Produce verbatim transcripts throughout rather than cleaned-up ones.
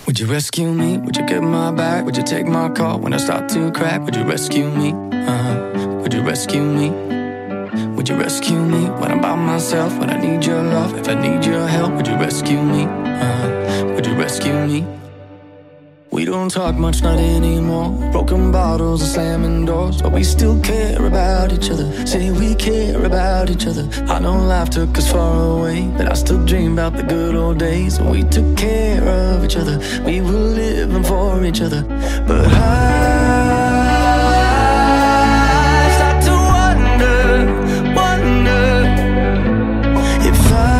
Would you rescue me? Would you get my back? Would you take my call when I start to crack? Would you rescue me? Uh-huh. Would you rescue me? Would you rescue me when I'm by myself? When I need your love, if I need your help, would you rescue me? Uh-huh. Would you rescue me? We don't talk much, not anymore. Broken bottles and slamming doors, but we still care about each other. Say we care about each other. I know life took us far away, but I still dream about the good old days when we took care of each other. We were living for each other. But I start to wonder, wonder if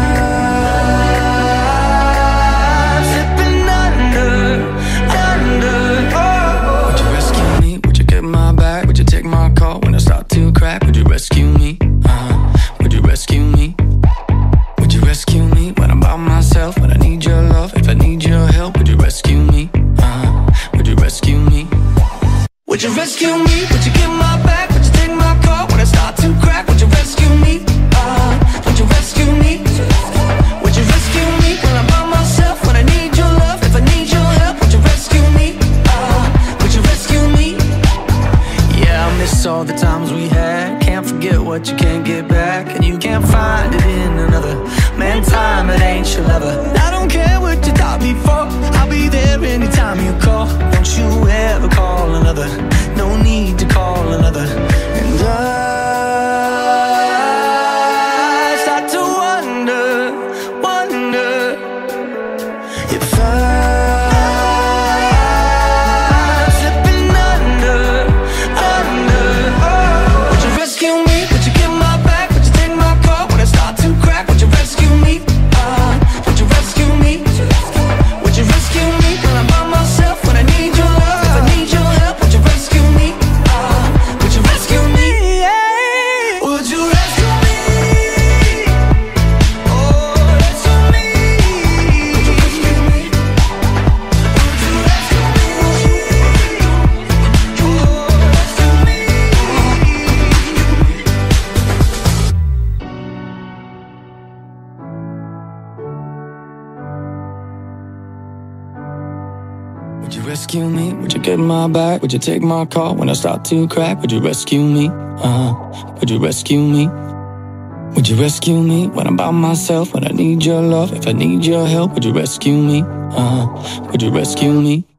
I'm slipping under, under. Oh. Would you rescue me? Would you get my back? Would you take my call when I start to crack? Would you rescue me? Uh-huh. Would you rescue me? Would you rescue me when I'm by myself? When I need your love, if I need your help, would you rescue me? Uh-huh. Would you rescue me? Would you rescue me? Would you get my back? Would you take my call when I start to crack? Would you rescue me? Uh, would you rescue me? Would you rescue me when I'm by myself? When I need your love, if I need your help, would you rescue me? Uh, would you rescue me? Yeah, I miss all the times we had. Can't forget what you can't get back, and you can't find it in another. Man, time, it ain't your lover. I don't care what you thought before. I'll be there anytime you call. Don't you ever call another. No need to call another. And I start to wonder, wonder if I'm slipping under, under. Would you rescue me? Would you get my back? Would you take my call when I start to crack? Would you rescue me? Uh, would you rescue me? Would you rescue me when I'm by myself? When I need your love, if I need your help, would you rescue me? Uh, would you rescue me? Yeah. Would you rescue me? Oh, rescue me. Would you rescue me? Would you rescue me? Oh, rescue me. Would you rescue me? Would you get my back? Would you take my call when I start to crack? Would you rescue me? Uh-huh. Would you rescue me? Would you rescue me when I'm by myself? When I need your love, if I need your help, would you rescue me? Uh-huh. Would you rescue me?